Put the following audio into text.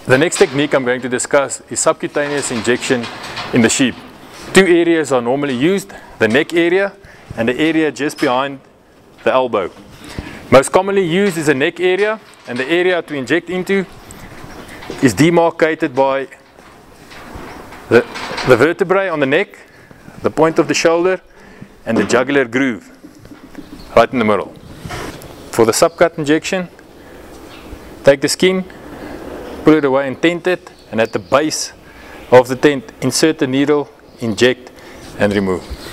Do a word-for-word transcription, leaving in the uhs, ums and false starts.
The next technique I'm going to discuss is subcutaneous injection in the sheep. Two areas are normally used, the neck area and the area just behind the elbow. Most commonly used is the neck area, and the area to inject into is demarcated by the, the vertebrae on the neck, the point of the shoulder and the jugular groove right in the middle. For the subcut injection, take the skin, pull it away and tent it, and at the base of the tent insert the needle, inject and remove.